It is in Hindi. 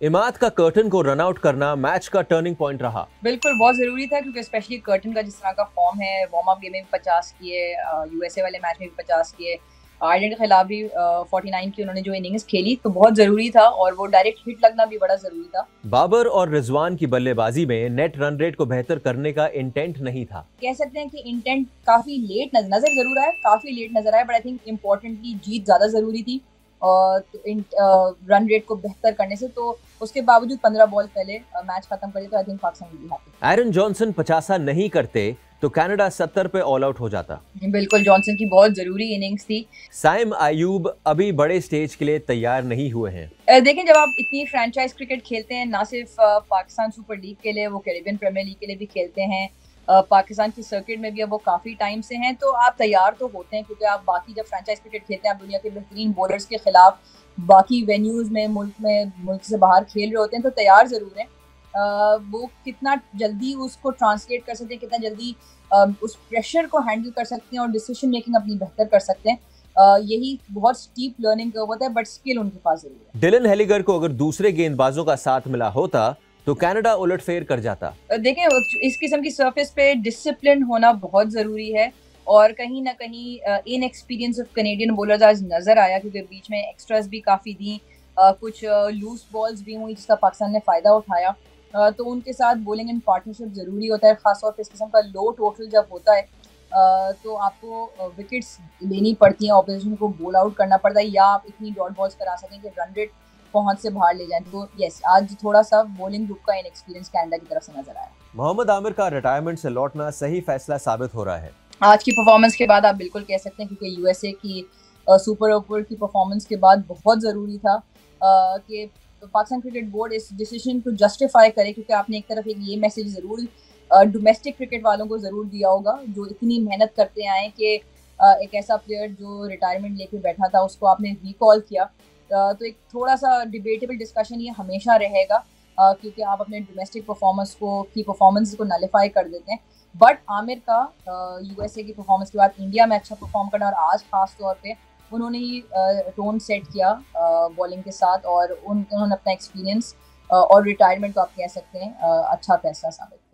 इमाद का कर्टन को रन आउट करना मैच का टर्निंग पॉइंट रहा। बिल्कुल बहुत जरूरी था, क्योंकि स्पेशली कर्टन का जिस तरह का फॉर्म है, वार्म अप गेम में भी 50 किए, यूएसए वाले मैच में भी 50 किए, आयरलैंड के खिलाफ भी 49 की उन्होंने जो इनिंग्स खेली, तो बहुत जरूरी था और वो डायरेक्ट हिट लगना भी बड़ा जरूरी था। बाबर और रिजवान की बल्लेबाजी में नेट रन रेट को बेहतर करने का इंटेंट नहीं था। कह सकते हैं कि इंटेंट काफी लेट नजर जरूर आया, काफी लेट नजर आया, बट आई थिंक इम्पोर्टेंटली जीत ज्यादा जरूरी थी रन रेट को बेहतर करने से। तो उसके बावजूद 15 बॉल पहले मैच खत्म करे, तो I think Pakistan will be happy. Aaron Johnson 50 नहीं करते तो कनाडा 70 पे ऑल आउट हो जाता। बिल्कुल, जॉनसन की बहुत जरूरी इनिंग्स थी। साइम आयूब अभी बड़े स्टेज के लिए तैयार नहीं हुए हैं। देखें, जब आप इतनी फ्रेंचाइज क्रिकेट खेलते हैं, ना सिर्फ पाकिस्तान सुपर लीग के लिए, वो कैरेबियन प्रीमियर लीग के लिए भी खेलते हैं, पाकिस्तान की सर्किट में भी अब वो काफ़ी टाइम से हैं, तो आप तैयार तो होते हैं, क्योंकि आप बाकी जब फ्रेंचाइज क्रिकेट खेलते हैं, आप दुनिया के बेहतरीन बॉलर्स के खिलाफ बाकी वेन्यूज़ में मुल्क से बाहर खेल रहे होते हैं, तो तैयार ज़रूर हैं। वो कितना जल्दी उसको ट्रांसलेट कर सकते हैं, कितना जल्दी उस प्रेशर को हैंडल कर सकते हैं और डिसीजन मेकिंग अपनी बेहतर कर सकते हैं, यही बहुत स्टीप लर्निंग कर्व होता है, बट स्किल उनके पास जरूर है। डिलन हेलिगर को अगर दूसरे गेंदबाजों का साथ मिला होता तो कनाडा उलटफेर कर जाता। देखें, इस किस्म की सरफेस पे डिसिप्लिन होना बहुत जरूरी है, और कहीं ना कहीं inexperience of Canadian bowlers आज नजर आया, क्योंकि बीच में एक्स्ट्रास भी काफी दी, कुछ लूज बॉल्स भी हुई जिसका पाकिस्तान ने फायदा उठाया। तो उनके साथ बॉलिंग इन पार्टनरशिप जरूरी होता है, खासतौर पर इस किस्म का लो टोटल जब होता है, तो आपको विकेट्स लेनी पड़ती हैं, ऑपोजिशन को बॉल आउट करना पड़ता है, या आप इतनी डॉट बॉल्स करा सकें कि रन रेट पहुंच से बाहर ले जाएं। तो यस, आज थोड़ा सा बॉलिंग ग्रुप का इनएक्सपीरियंस कनाडा की तरफ से नजर आया। मोहम्मद आमिर का रिटायरमेंट से लौटना सही फैसला साबित हो रहा है। आज की परफॉर्मेंस के बाद आप बिल्कुल कह सकते हैं, क्योंकि यूएसए की सुपर ओवर की परफॉर्मेंस के बाद बहुत ज़रूरी था कि पाकिस्तान क्रिकेट बोर्ड इस डिसीजन को जस्टिफाई करे, क्योंकि आपने एक तरफ एक ये मैसेज ज़रूर डोमेस्टिक क्रिकेट वालों को ज़रूर दिया होगा, जो इतनी मेहनत करते आए कि एक ऐसा प्लेयर जो रिटायरमेंट लेके बैठा था उसको आपने रिकॉल किया। तो एक थोड़ा सा डिबेटेबल डिस्कशन ये हमेशा रहेगा, क्योंकि आप अपने डोमेस्टिक परफॉर्मेंस को नलिफाई कर देते हैं। बट आमिर का यूएसए की परफॉर्मेंस के बाद इंडिया में अच्छा परफॉर्म करना, और आज खास तौर पे उन्होंने ही टोन सेट किया बॉलिंग के साथ, और उन्होंने अपना एक्सपीरियंस और रिटायरमेंट को आप कह सकते हैं अच्छा फैसला साबित।